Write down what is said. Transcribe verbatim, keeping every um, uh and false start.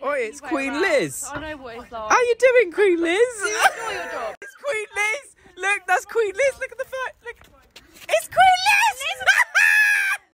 Oh, it's Queen around. Liz. I know what it's like. How you doing, Queen Liz? Do you enjoy your job? It's Queen Liz. Look, that's Queen Liz.